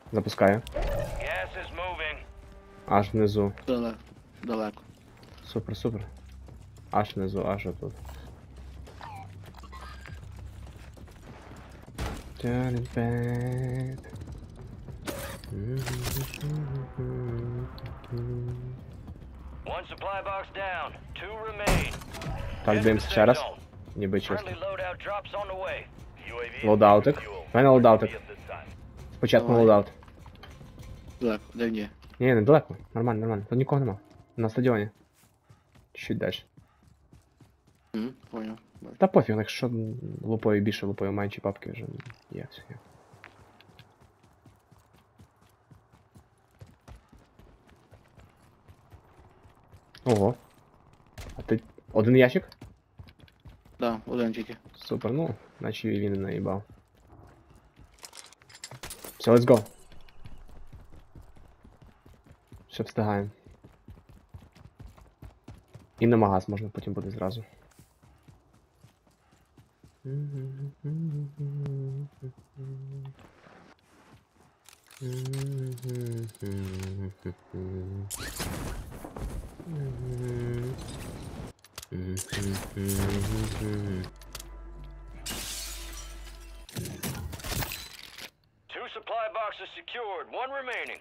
Запускаю. Аж внизу. Далеко. Супер, супер. Аж внизу, аж отут. Turning back. One supply box down. Two remain. Так, дивимося ще раз. Ніби чисто. Friendly loadout drops on the way. Лоудаутик. В мене лоудаутик. Спочатку Давай. лоудаут. Далеко. Де ні? Ні, недалеко. Нормально, нормально. Тут нікого нема. На стадіоні. Чуть далі. Понял. Та пофіг, якщо лупою більше, лупою менші папки вже є. Все. Ого. А ти один ящик? Да, один тільки. Супер, ну, наче він не наїбав. Все, let's go. Все встигаємо. І на магаз можна потім буде зразу. Two supply boxes secured. One remaining.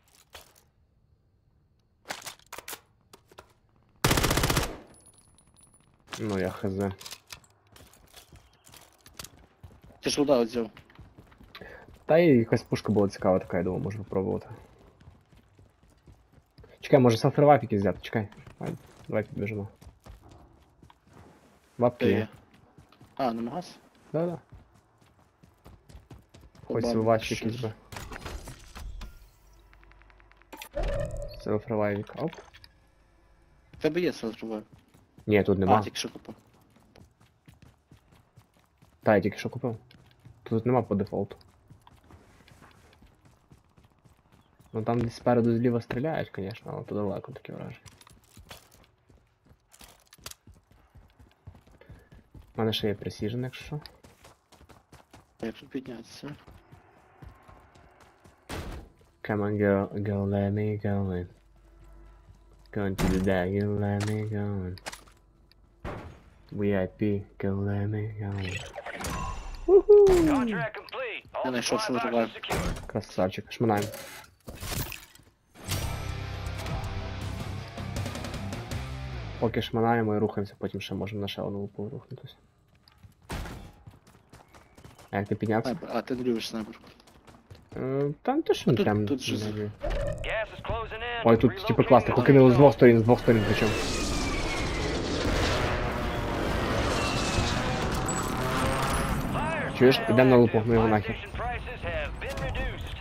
Ну я хз. Ти ж лоудаут взяв. Та і якась пушка була цікава така, я думаю, можна попробувати. Чекай, може селфревайп якийсь взяти, чекай. Давай підбіжимо. Бабки Де є. є? А, на магаз? Да-да. Хоч Бабки силувач щось. якийсь би. Селфревайп, оп. В тебе є селфревайп? Ні, тут А, нема. тільки що купив. Та, я тільки що купив. Тут нема по дефолту. Ну там десь спереду зліва стріляють, звісно, але то далеко таке враження. У мене ще є пресіжен, якщо що. Як тут піднятися? Come on girl, go let me go in. Going to the day, you let me go in. VIP, go let me go in. Contract complete. All Я знайшов supply boxes селфревайп. secured. Красавчик, шминаємо. Поки шминаємо і рухаємося, потім ще можемо на ще одну лупу рухнутися. А як ти піднявся? Снайпер. А, ти не любиш снайпер. Там то що не Тут- прям... тут же з- Gas is closing in. Ой, тут типу Relocating класно, the покинули safe з двох сторін причому. Fire Чуєш? sale Ідемо на лупу, active. ну його Buy нахер. station prices have been reduced.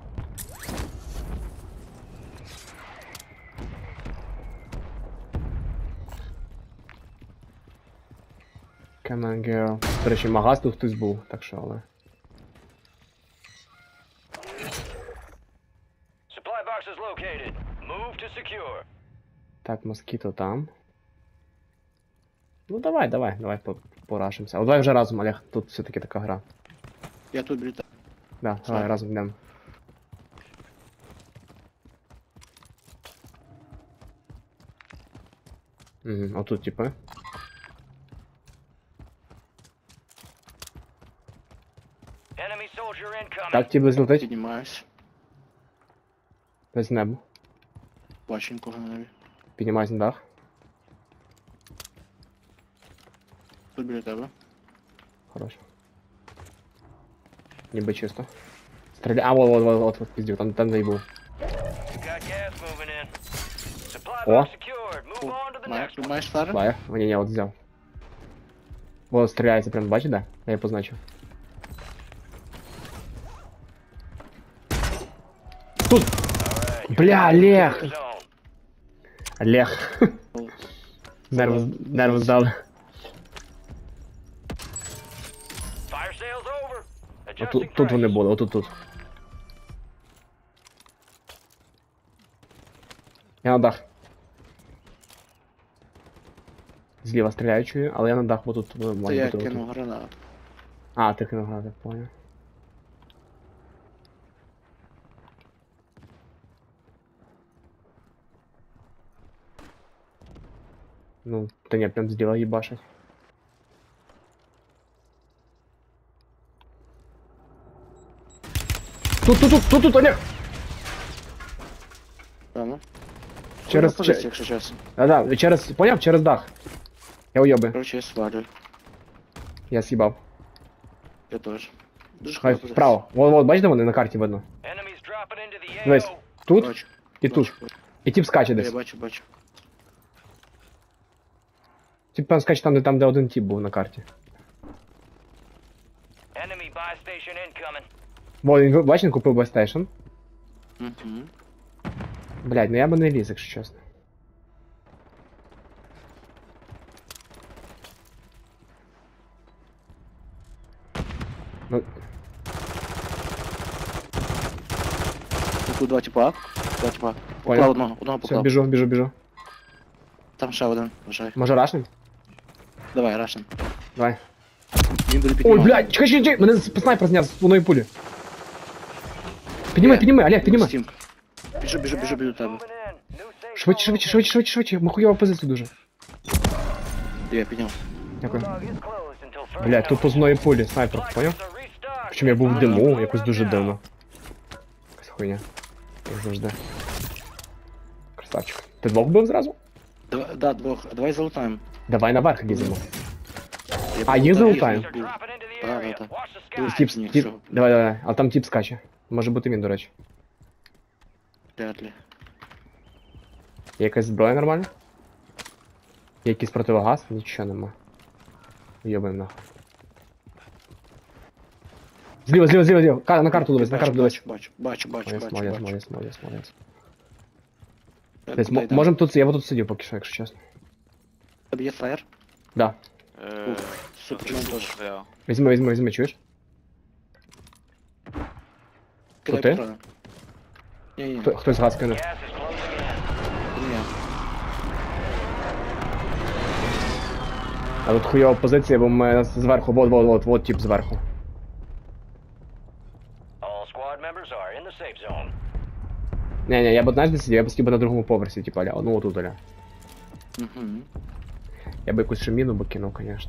Come on, girl. До речі, магаз тут хтось був, так що, але... Supply box is located. Move to secure. Так, москіто там. Ну давай порашимося. О, давай вже разом, Олег, тут все-таки така гра. Я тут літаю. Да, давай разом йдемо. Угу, отут, типу. Enemy soldier incoming. Так, ті без летить, Піднімаюсь. без небо. Бачу нікого на небі. Піднімайся на дах. Тут біля тебе. Хорош. Ніби чисто. Стріляй. А, вот, пиздів, там заїбув. You got gas moving in. Supply О. box secured. Move on to the next one. Маєш флари? Флаєр. Ні, от взяв. Вот, стріляється прям, бачиш, да? Я позначив. Тут! Alright, Бля, Олег! zone. Олег. Нерви здали. Fire sale's over. Adjusting Тут вони prices. були, отут. Я на дах. Зліва стріляю, чую, але я на дах, бо тут Це має я бути. кинув гранату. А, ти кинув гранату, понял. Ну, та ні, прям зліва їбашить. Тут, Олег! Прямо. Через... Позиція, якщо чесно. Да, через... Поняв? Через дах. Я уйоби. Короче, я свалю. Я съїбав. Я теж. Дуже Хай хороша вправо. Вот, бачите, вони на карті видно. Enemies dropping into the Дивись. AO. позиція. Тут Бачу. і тут. Бачу. І тип скаче Я десь. бачу. Тип там скаче там, де один тип був на карті. Enemy buy station incoming. Во, він, бачиш, він купив Бестейшн. Угу. Блядь, ну я би не ліз, якщо чесно. Ну, Тут два типа. Понял. Поклав одного все, поклав. біжу. Там ще один, вважай. Може рашнем? Давай, Рашен. Давай. Він буде Ой, піднімати. блядь, чекай, мене снайпер зняв з одної пулі. Піднімай, Олег, піднімай. Стімка. Біжу до тебе. Moving in. New safe Швидше, ми хуйова позиція дуже. Я підняв. Дякую. zone is closed until further Блядь, тут по notice. одної пулі снайпер, Supply поняв? crates are restocked. Причому я був в диму, Moving якось around дуже now. дивно. Якась хуйня. Як завжди. Красавчик. Ти двох бив зразу? Да, двох. Давай залутаємо. Давай наверх ліземо. Я А, був їх там, залутаємо? They're dropping into the Да, area. да. Watch the skies. Тіп, Ні, тіп. все. Давай. А там тіп скаче. Може бути він, до речі. Вряд ли. Є якась зброя нормальна? Є якийсь противогаз? Нічого нема. Йобаємо нахуй. Зліва. На карту дивись, Бачу. Молодець. Десь можем тут, я вот тут сидів поки що, якщо чесно. Тобі є флаєр? Да. Супермен теж. Візьми, чуєш? Кидай ти? патрони. Ні. Хтось газ кинув. Gas is closing in. Ні. А тут хуйова позиція, бо ми зверху, вот тип зверху. All squad members are in the safe zone. Не, я б знаєш де сидів, я б сидів на другому поверсі, типа, аля, ну отут, аля. Угу. Я би якусь шуміну би кинув, конечно.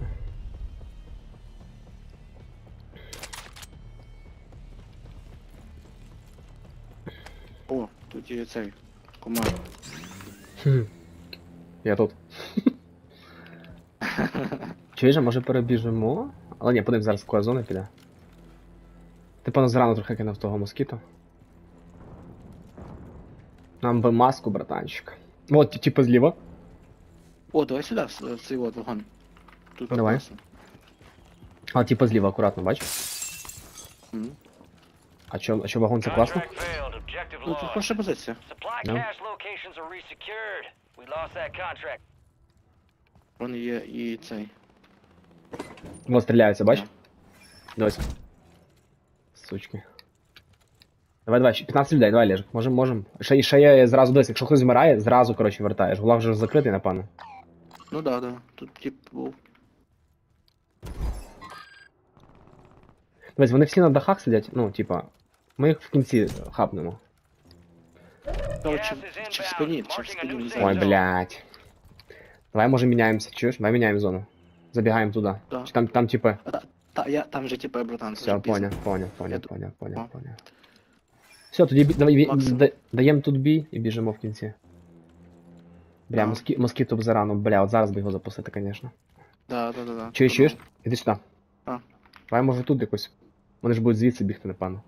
О, тут є цей. Комар. Я тут. Чуєш, а може перебіжимо? Але ні, подивимось, зараз кола зона піде. Ти певно зрано трохи кинув того москіто. Нам би маску, братанчик. Вот, типа зліва. О, давай сюди, в цей вот вагон. Тут Давай. класно. А, типа зліва, акуратно, бач? Мгм. А чо вагон це класно? Contract failed. Objective Ну, тут lost. хороша позиція. Supply No. cache locations are resecured. We lost that contract. Вон є і цей. Вот стріляються, бач? Дось. Сучки. Давай, 15 людей, давай, Лежик. Можем. Ще є зразу десь, якщо хтось вмирає, зразу, коротше, вертаєш. Гулаг вже закритий, напевно. Ну да. Тут тип був. Дивись, вони всі на дахах сидять, ну, типа, ми їх в кінці хапнемо. Короче, Gas is чи в inbound. спині, не Marking a new знаю. Ой, блядь. Давай, може, міняємося, чуєш? Давай міняємо зону. Забігаємо туди. Да. Чи там, типа... Там же типа, братан, це Все, вже пізно. понял. Все, тоді Максимум. даємо тут бій і біжимо в кінці. Бля, москіто б зарано, бля, от зараз би його запустити, конечно. Да. Чуєш? Іди сюди. А. Давай, може, тут якось. Вони ж будуть звідси бігти, напевно.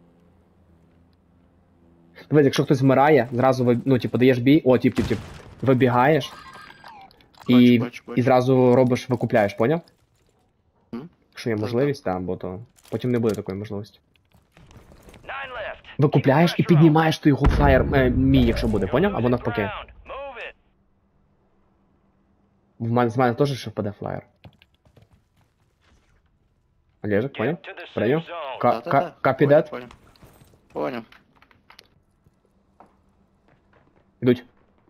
Дивись, якщо хтось вмирає, зразу, ну, типу, даєш бій, о, тип, вибігаєш. Бачу. І зразу робиш, викупляєш, поняв? Мгм. Якщо є Так, можливість, там, бо то потім не буде такої можливості. 9 left. Викупляєш і піднімаєш той його флаєр мій, якщо буде, поняв? Або навпаки. Move it. З мене теж ще впаде флаєр. Олежик, поняв? Get to the safe Прийняв? zone. Капі дед? Понял. Йдуть.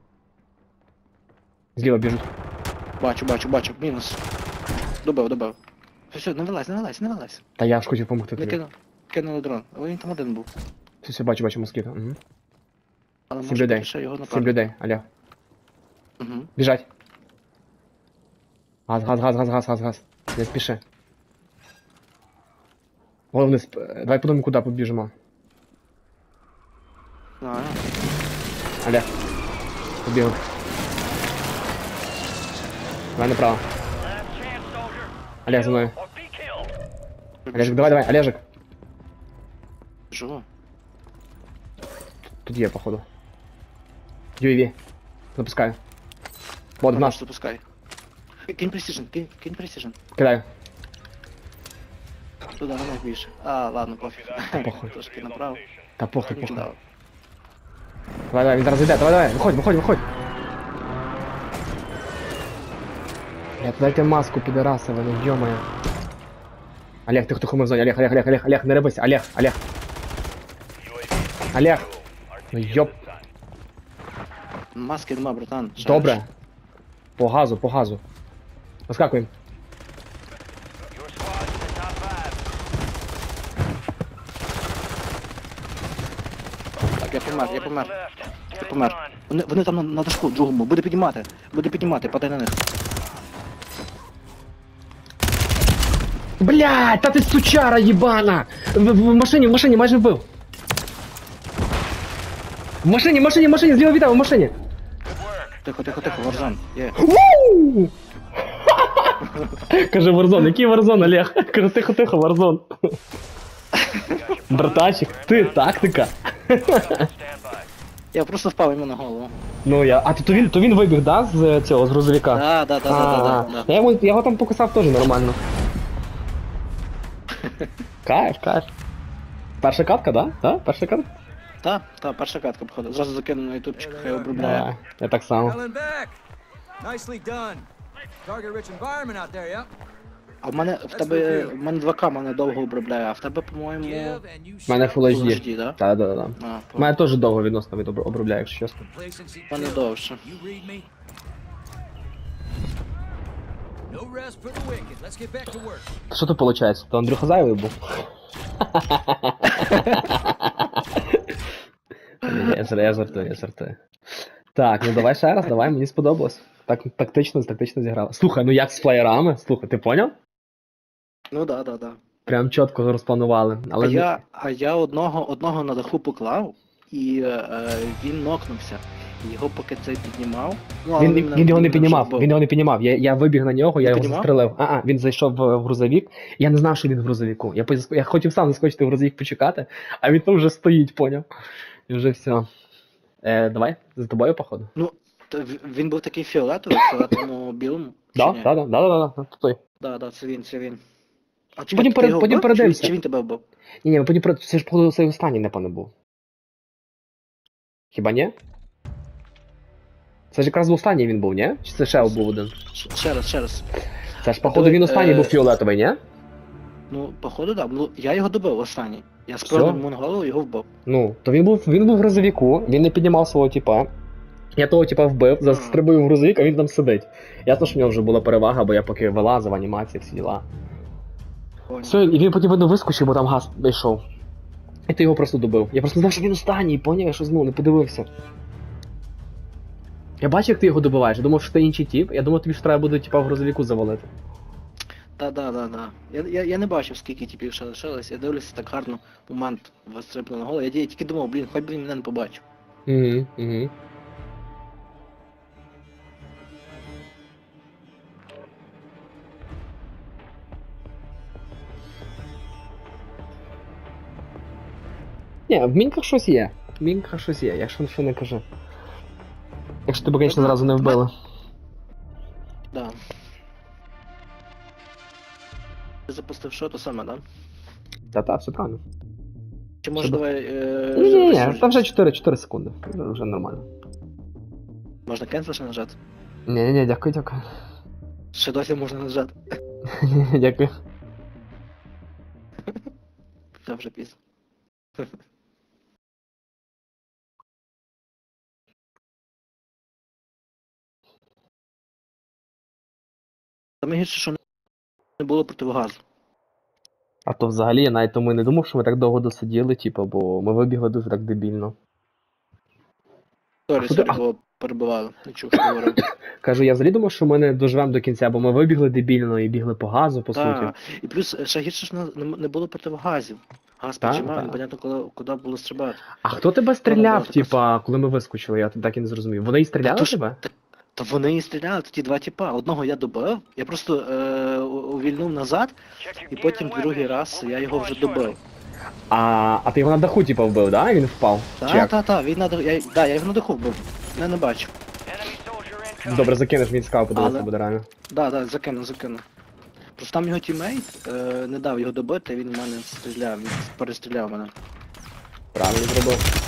Зліва біжуть. Бачу. Мінус. Добив. Все, не вилазь. Та я ж хотів допомогти Не тобі. кинули дрон. Але він там один був. Все, бачу москіто. Угу. Але 7 може людей. бути ще його 7 направити. людей, Олег. Угу. Біжать. Газ, газ, газ, газ, газ, газ, газ. Не спіши. Головне, давай подумай, куди побіжимо. Знаю. Олег. Побігли. Давай направо. Last chance, soldier. Олег, за мною. Or be killed. Олежик, давай, Олежик. Живо. Тут є, походу. UAV. Запускаю. Вот в нас. Запускай. Кинь Precision, кинь Precision. Кидаю. Туда, на них більше. А, ладно, пофіг. Похуй. Трошки направо. Та похуй, похуй. Кидав. Давай, він зараз йде, давай, виходь. Блядь, дайте маску, підарасова, ну ё-моё. Олег, ти хто хуй в зоні, Олег, не рибайся, Олег. Ну ёп, Маски нема, братан. Шариш. добре. По газу. Поскакуємо. Your squad's in the top 5. Так, я помер. Left. Get it Помер. done. Вони там на дашку, другому. Буде піднімати, падай на них. Блядь, та ти сучара єбана! В машині, майже вбив. В машині, зліва вітав, в машині. Тихо, Варзан. Є. Вуу! Каже Warzone, який Warzone, Олег? Каже, тихо, Warzone. Братачик, ти тактика. Stand by. Я просто впав йому на голову. Ну я. А то він вибіг, да, з цього, з грузовика? Да. Я його там покусав теж нормально. Кайф. Перша катка, да? Перша катка? Та, перша катка, походу. Зразу закину на ютубчик, хай обробляє. Да, я так само. Well and back. Nicely done. Target-rich environment out there, yeah? А в мене 2К, мене довго обробляє, а в тебе, по-моєму... Give and you У мене shall Full Full HD. HD, да? Так. А, У мене теж довго відносно від обробляє, якщо чесно. complacency мене kills. довше. You read me? No rest for the wicked. Let's get back to work. Що то виходить? То Андрюха зайвий був? Я жартую. Так, ну давай ще раз, мені сподобалось. Так тактично зіграла. Слухай, ну як з флаєрами? Слухай, ти поняв? Ну да. Прям чітко розпланували. Але Я одного на даху поклав, і він нокнувся. Його поки цей піднімав. Ну, але він його не піднімав. Я вибіг на нього, я його піднімав? застрелив. Він зайшов в грузовик. Я не знав, що він в грузовику. Я хотів сам заскочити в грузовик почекати, а він там вже стоїть, поняв? І вже все. Давай, за тобою, походу. Ну, він був такий фіолетовому білому. чи ні? Да, той. Да, це він. А Потім ти його вбив? передивимося. Чи він тебе вбив? Ні, це ж походу цей останній, напевно, був. Хіба ні? Це ж якраз останній він був, ні? Чи це ще був один? Ще раз. Це ж, походу, він останній був фіолетовий, ні? Ну, походу, да. Ну, я його добив останній. Я спробував йому на голову, його вбив. Ну, то він був в грузовику, він не піднімав свого типа. Я того типа вбив, застрибую в грузовик, а він там сидить. Ясно, що в нього вже була перевага, бо я поки вилазив, анімації, всі діла. Понял. Все, і він потім видно вискочив, бо там газ вийшов. І ти його просто добив. Я просто знав, що він останній, поняв, я щось не подивився. Я бачив, як ти його добиваєш, я думав, що ти інший тип, я думав, тобі ж треба буде типа в грузовику завалити. Да. Я не бачив, скільки типів ще лишилось. Я дивлюся так гарно, момент вистрибнув на голову. Я тільки думав, хоч би він мене не побачив. Угу. Ні, в мінках щось є. Якщо що не кажи. Якщо тебе, звісно, зразу не вбили. Да. Ти запустив що, то саме, да? Та, все правильно. Чи може давай... Ні, там вже 4 секунди. Вже нормально. Можна cancel ще нажати? Ні, дякую. Ще досі можна нажати. Дякую. Це вже пізно. Саме гірше, що не було противогазу. А то взагалі я навіть тому і не думав, що ми так довго досиділи, типу, бо ми вибігли дуже так дебільно. Сорі, куди- бо перебивали. Не чув, що говорив. Кажу, я взагалі думав, що ми не доживемо до кінця, бо ми вибігли дебільно і бігли по газу, по суті. Так, і плюс ще гірше ж не було противогазів. Газ Так, піджимав, так. непонятно куди було стрибати. А хто тебе стріляв, така типа, коли ми вискочили? Я так і не зрозумів. Вони і стріляли то ж- тебе? Та вони і стріляли, ті два тіпа. Одного я добив, я просто увільнув назад, Check your і gear потім and другий weapons. раз We'll я його вже redeploy добив. shortly. А ти його на даху, типа, вбив, да? І він впав? Так, він надо. Я його на даху вбив. Я не бачив. Enemy soldier incoming. Добре, закинеш, він цікаво подивитися Але- буде реально. Закину. Просто там його тіммейт не дав його добити, він в мене стріляв, він перестріляв мене. Правильно зробив.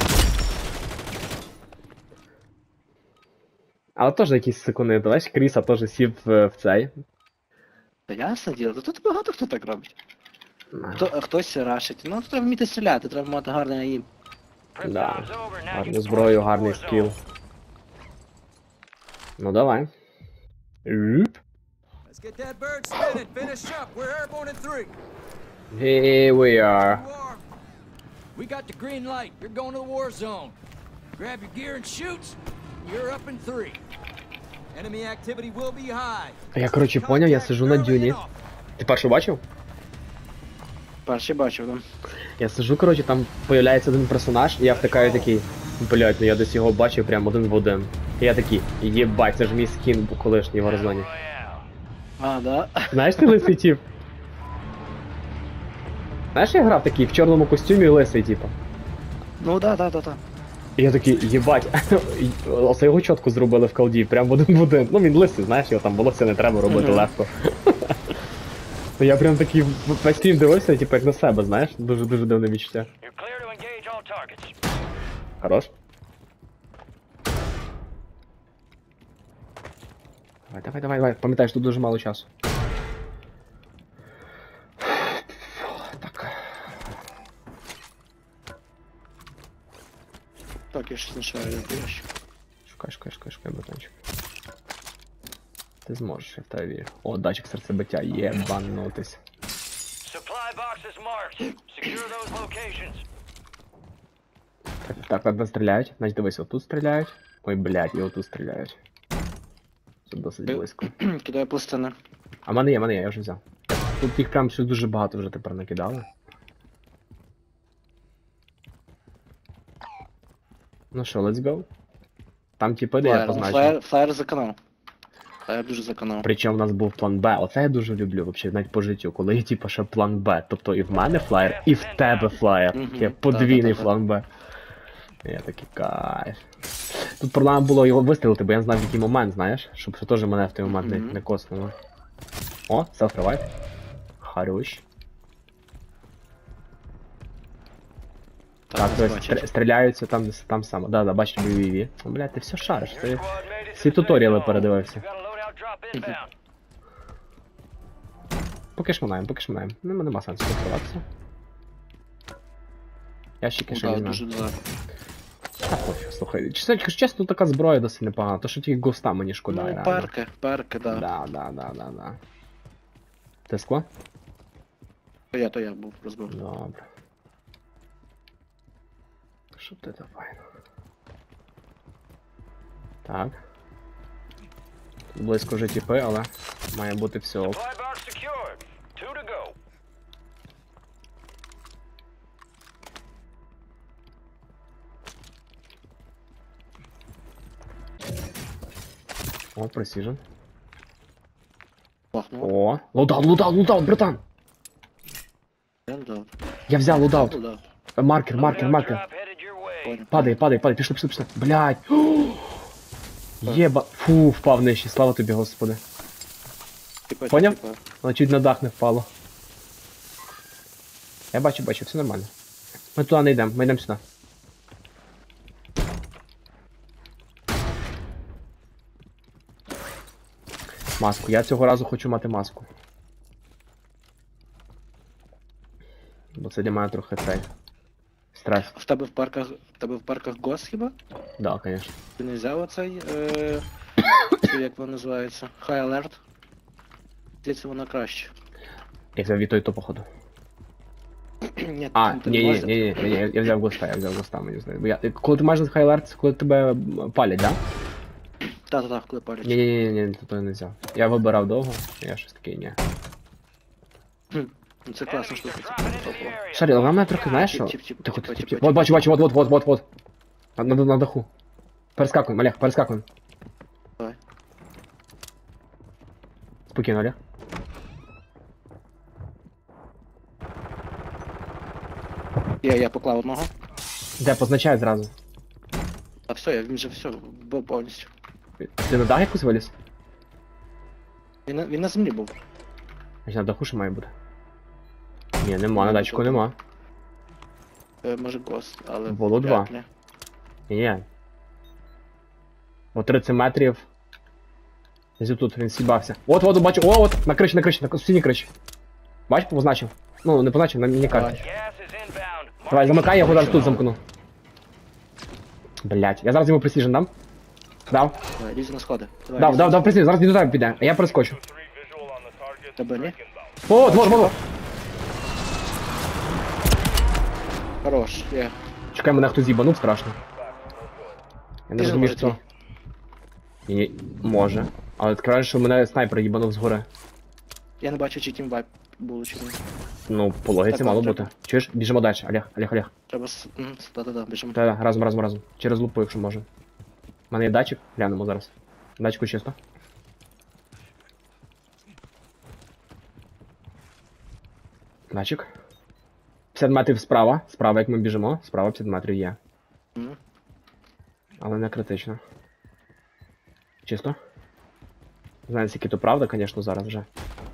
Але теж якісь секунди, бачиш, Кріса теж сів в цей. Та ясне діло, то тут багато хто так робить. Хтось рашить. Ну, треба вміти стріляти, треба мати гарний аїм. Prep Да. time's over. Now Гарну get зброю, to гарний war zone. скіл. Ну давай. Юп. Let's get that bird spinning. Finish up. We're airborne in 3. Here we are. You are. We got the green light. You're going to the war zone. Grab your gear and shoot. You're up in 3. Enemy activity will be high. Я, коротше, поняв, я сижу на дюні. Ти першу бачив? Перший бачив, там. Я сижу, коротше, там появляється один персонаж, і я втикаю такий, блять, ну я десь його бачив прям один в один. І я такий, єбать, це ж мій скін колишній в Warzone. Royale. А, да. Знаєш ти лисий тип? Знаєш, я грав такий в чорному костюмі лисий, типа. Ну да. І я такий, єбать, оце його чітко зробили в колді, прям в один в один. Ну він лисий, знаєш, його там волосся не треба робити Мгм. легко. То я прям такий весь стрім дивився, типу, як на себе, знаєш, дуже дивне відчуття. You're clear to engage all targets. Хорош. Давай, пам'ятаєш, тут дуже мало часу. Так. Так, я щось не шарю, ящик. Шукай, братанчик. Ти зможеш, я в тебе вірю. О, датчик серцебиття, єбанутись. Supply boxes marked. Secure those locations. Так, стріляють. Значить, дивись, отут стріляють. Ой, блядь, і отут стріляють. Це досить близько. Кидаю пластини. А в мене є, я вже взяв. Тут їх прям все дуже багато вже тепер накидали. Ну що, let's go. Там типи, де я позначив. Флаєр заканав. Флаєр дуже заканав. Причому в нас був план Б. Оце я дуже люблю, взагалі, навіть по життю, коли є типу ще план Б. Тобто і в мене флаєр, і в тебе флаєр. Мгм, Є подвійний та-та-та-та. план Б. Я такий кайф. Тут проблема було його вистрілити, бо я не знав в який момент, знаєш, щоб це теж мене в той момент Мгм. не коснуло. О, self-revive. Хорош. Так, то есть стріляються там саме. Да, бачиш BVV. Ну, блядь, ти все шариш. Your Ти squad made it to всі the туторіали safe zone. передивився. You got a loadout drop inbound. Поки шманаємо. Ну, нема сенсу відкриватися. Ящики ще Да, візьмемо. дуже да. Та пофіг, слухай. Чесно, така зброя досить непогана. То що тільки госта мені шкода, Ну, реально. перки, да. Да. Ти скло? То я був розбив. Добре. Що ти це файно? Так. Тут близько вже тіпи, але має бути все ок. Supply box secured. 2 to go. О, Precision. Бахнув. О, лоудаут, братан! Я не дав. Я взяв лоудаут. Ну, да. Маркер. Loadout drop headed your way. Падай, пішли. Блядь. Єба. Фу, впав нижче, слава тобі, господи. Типа, Поняв? типа. Воно чуть на дах не впало. Я бачу, все нормально. Ми туди не йдемо, ми йдемо сюди. Маску, я цього разу хочу мати маску. Бо це для мене трохи цей. Стрес. В тебе в парках ГОС хіба? Да, конечно. Ти не взяв оцей, як воно називається? High Alert? Здається, воно краще. Я взяв від то походу. Ні, А, там ти ні, можеш- я взяв госта, мені здається. Коли ти маєш хайлард, це коли тебе палять, да? Та-та-та, коли палять. Ні, тут не взяв. Я вибирав довго, я щось таке, ні. Ну, це класна штука, це прям топово. Шарі, але мене трохи, знаєш що? Тіп. Тихо. Вот, бачу, вот. На даху. Перескакуємо, Олег, перескакуємо. Давай. Спокійно, Олег. Я поклав одного. Де, позначай зразу. А все, він же все, вбив повністю. Ти на дах якось виліз? Він на землі був. Значить, на даху ще має бути. Ні, нема, на датчику нема. Може гост, але... Було вряд два. ли. Ні. О 30 метрів. Десь тут він сібався. От, бачу, от, на сусідній криші. Бач, позначив? Ну, не позначив, на міні-карті. Бачу. Gas is inbound. Давай, замикай, я його зараз тут замкну. Блять, я зараз йому пресіжен дам. Дав. Давай, лізь на сходи. Давай, Дав пресіжен, зараз він до тебе піде, а я перескочу. Тебе ні? Вот. Хорош, є. Чекай, мене хтось з'їбанув страшно. Я не Ти ж розумію, може хто. Ні, може. Але відкриваєш, що мене снайпер їбанув згори. Я не бачу, чи тімвайп було, чи ні. Ну, по логіці Так, мало треба. бути. Чуєш? Біжимо далі, Олег. Треба та-та-та, біжимо. Та, разом. Через лупу, якщо може. У мене є датчик, глянемо зараз. Датчику чисто. Датчик. 50 метрів справа, як ми біжимо, справа 50 метрів є. Мгм. Але не критично. Чисто? Знаю, скільки то правда, звісно, зараз вже.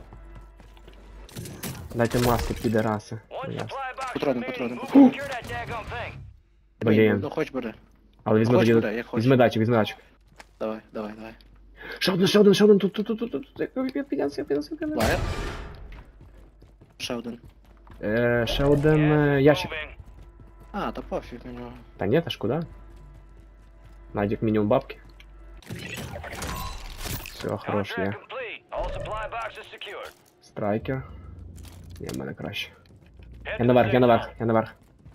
Дайте маски, підараси. One Ясно. supply box Патрони. remaining. Secure that daggone thing. Блін. Ну хоч бери. Але візьми Хоч тоді. бери, як хочеш. Візьми датчик. Давай. Ще один, тут. Я піднявся. Давай. Ще один. Ще один ящик. Moving. А, та пофіг на нього. Та ні, та ж куди? Найдік мінімум бабки. Все, хорош, є. Contract complete. All supply boxes secured. Страйкер. Ні, в мене краще. Head Я to наверх. the safe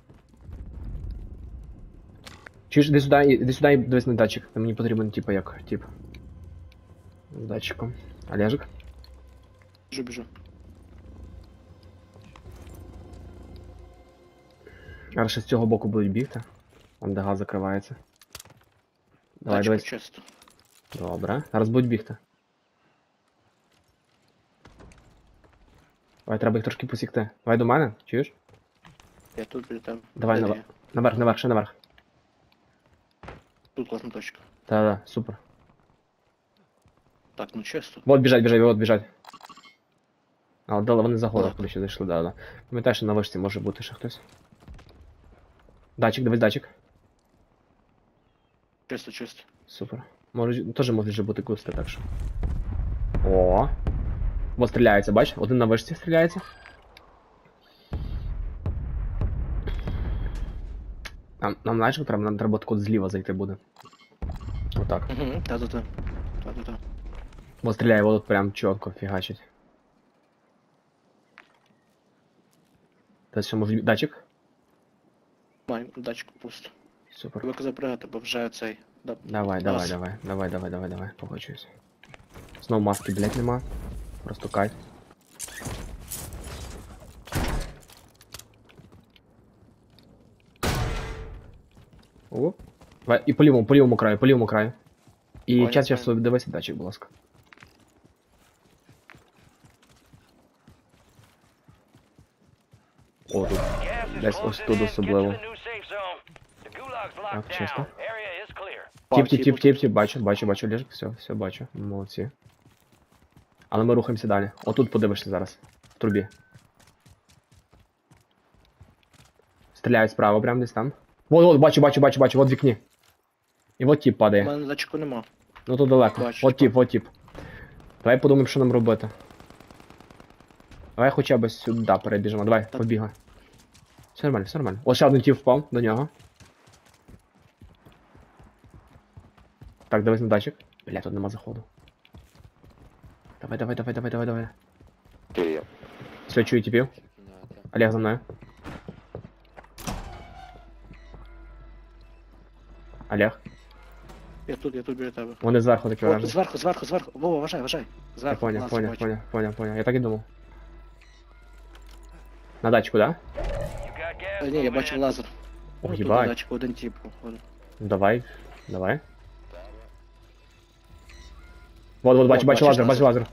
Чуєш, іди сюди і дивись на датчик. Там мені потрібен, типа, як, тип. З датчиком. Олежик? Біжу. А ще з цього боку будуть бігти. Вон де газ закривається. Давай, Тачку дивись. чисто. Добре. Зараз будуть бігти. Давай, треба їх трошки посікти. Давай до мене, чуєш? Я тут біля тебе. Давай, Де наверх. ти? Наверх, ще наверх. Тут класна точка. Та, супер. Так, ну чисто. Вот біжать. А, дали вони за гору, коли ще зайшли, да. Пам'ятаєш, що на вишці може бути ще хтось. Датчик, дивись датчик. Чисто. Супер. Теж можуть же бути кусти, так що. О. Вот стріляється, бач? Один на вишці стріляється. Нам знаєш, що треба? Нам треба так от зліва зайти буде. Отак. Угу, та-та-та. Вот стріляє, вот прям чітко фігачить. Та ще може датчик? Май, датчик пусто. Супер. Ви запрягати, бо вже цей... Давай, погоджуюсь. Знову маски, блять, нема. Просто кайф. Оп. Давай, і по лівому краю. І Понял, час понял. дивися датчик, будь ласка. О, тут. Gas is Десь ось closing тут in. Get to особливо. the new safe zone. The gulag's locked Так, чисто. down. Area is clear. Тіп, бачу, Лежик, все бачу. Молодці. Але ми рухаємося далі. Отут подивишся зараз. В трубі. Стріляють справа, прямо десь там. Вот, бачу, вот в вікні. І вот тіп У падає. мене датчику нема. Ну тут далеко. Бачу, Вот тіп. Давай подумаємо, що нам робити. Давай хоча б сюди перебіжимо. Давай, побігли. Все нормально. Ось ще один тіп впав до нього. Так, дивись на датчик. Бля, тут нема заходу. Давай. Все, чую тіпів. Олег за мною. Олег. Я тут біля тебе. Вони зверху такі О, вражені. зверху. Вова, вважай. Я Зверху. понял, нас понял, бачу. понял. Я так і думав. На дачку, да? You got gas Ні, я moving бачив Ну, in. лазер. О, Тут їбать. датчик, один тип, походу. Давай. Вот, бачу бачиш лазер. лазер.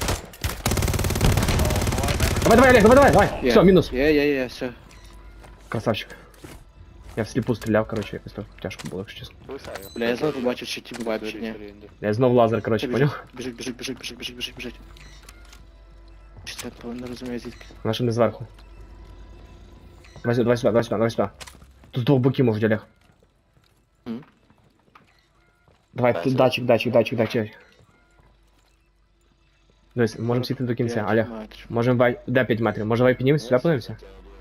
Давай, Олег, давай. Все, мінус. Є, все. Красавчик. Я всліпу стріляв, короче, якось так тяжко було, якщо чесно. Бля, я знову побачив, чи тим вайп, чи ні. Я знов лазер, короче, понял? Біжить. Чи це, не розумію звідки. Вона ще не зверху. Давай сюди. Тут з двох боків можуть, Олег. Мгм. Давай, тут датчик. Дивись, можемо сіти до кінця, Олег. Можемо вай... Де 5 метрів? Може вай піднімемося, сюди подивимося?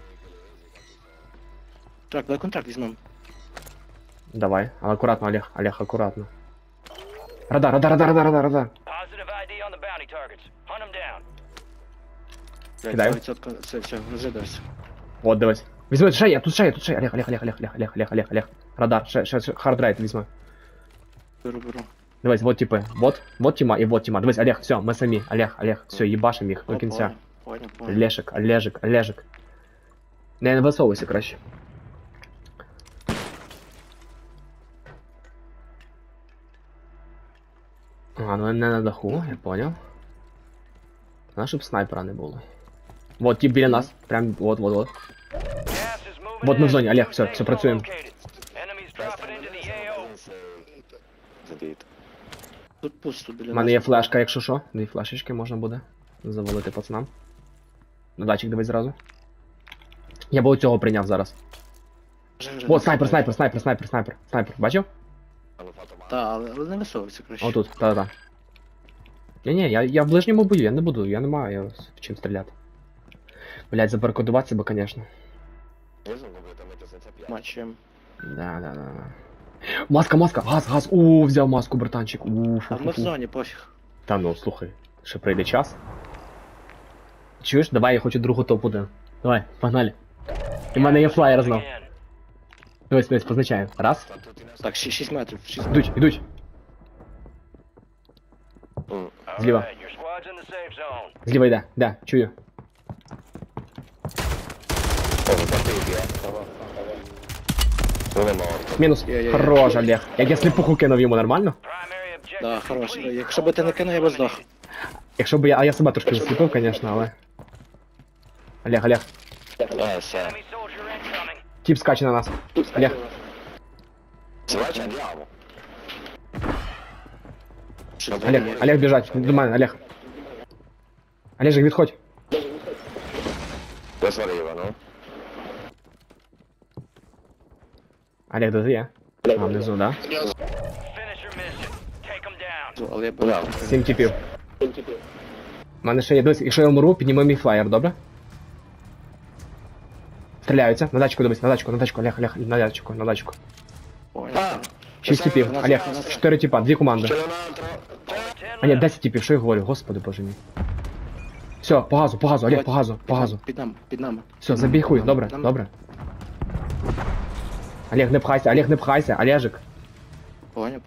Так, давай контракт візьмемо. Давай, але акуратно, Олег, акуратно. Радар. Positive ID on the bounty targets. Hunt them down. Кидаю. Все, розглядайся. От, дивись. Візьми, ще є, тут ще. Олег. Радар, ще хардрайт візьми. Беру. Дивись, вот типи. Вот тіма і вот тіма. Дивись, Олег, все, ми самі. Олег, все, їбашим їх до кінця. Понял. Олежик. Не висовуйся краще. А, ну не на даху, я понял. Надо, щоб снайпера не було. Вот тип біля нас. Прям вот. Gas is moving Вот ми в in. зоні, Олег, Safe все zone працюємо. located. Enemies dropping into the AO. Тут пусто біля У мене є нас. флешка, якщо що. Дві флешечки можна буде завалити пацанам. На датчик дивись зразу. Я би цього прийняв зараз. О, снайпер. Бачив? Та, але не висовуйся, краще. Отут, та. Ні, я в ближньому бою, я не буду, я не маю в чим стріляти. Блять, забаркодуватися би, конечно. Матчем. Да. Маска, газ. Взяв маску, братанчик. А ми в зоні, пофіг. Та ну, слухай, ще прийде час. Чуєш? Давай, я хочу другу топ-1. Давай, погнали. У мене є флаєр знов. Дивись, позначаю. Раз. Так, 6 метрів. Ідуть. Зліва. Alright, your squad's in the safe zone. Зліва йде, да, чую. Мінус. Є. Хорош, Олег. Як я сліпуху кинув йому, нормально? Primary objective Да, хорош. complete. Якщо би ти не кинув, я би здох. Якщо б я себе трошки засліпив, конечно, але... Олег. Enemy soldier incoming. Тіп скаче на нас. Олег. Олег біжать. До мене, Олег. Олежик, відходь. Олег, де ти є? А, внизу, да? Finish your mission. Take them down. Але я б 7 типів. У мене ще є. Дивись, якщо я вмру, підніми мій флаєр, добре? Стріляються. На дачку дивись, Олег, на дачку. понял. 6 типів. Олег, 4 типа, 2 команди. 10 А ні, left. 10 типів, що я говорю, господи боже мій. Все, по газу, Олег, по газу. Під нами. Все, забій хуй, добре. Олег, не пхайся, Олежик. Понял.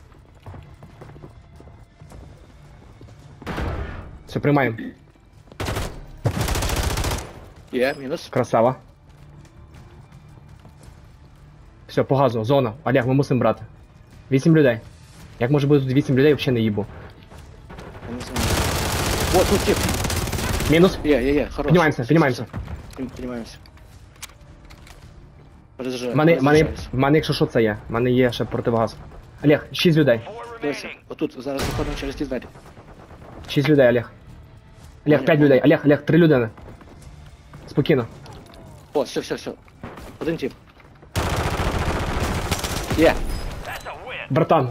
Все, приймаємо. Є, мінус. Красава. Все, по газу, зона. Олег, ми мусимо брати. 8 людей. Як може бути тут 8 людей, взагалі не їбу. Я не знаю. О, тут тип. Мінус. Є, хорош. Піднімаємося. Піднімаємося. В мене, якщо що, це є. В мене є ще противогаз. Олег, 6 людей. 4 Дивися, remaining. отут, зараз виходимо через ті двері. 6 людей, Олег. Олег, 5 людей. Олег, 3 людини. Спокійно. О, все. Один тип. Є. That's a win. Братан,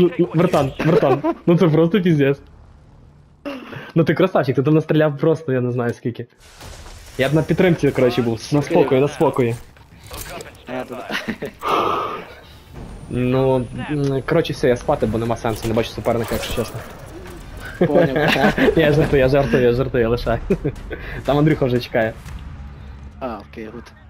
ну це просто піздець. Ну ти красавчик, ти там настріляв просто, я не знаю скільки. Я б на підтримці, коротше, був. На спокої. А, туди. Ну, коротше, все, я спати, бо нема сенсу, не бачу суперника, якщо чесно. Поняв. Я жартую, лишай. Там Андрюха вже чекає. А, окей, гуд.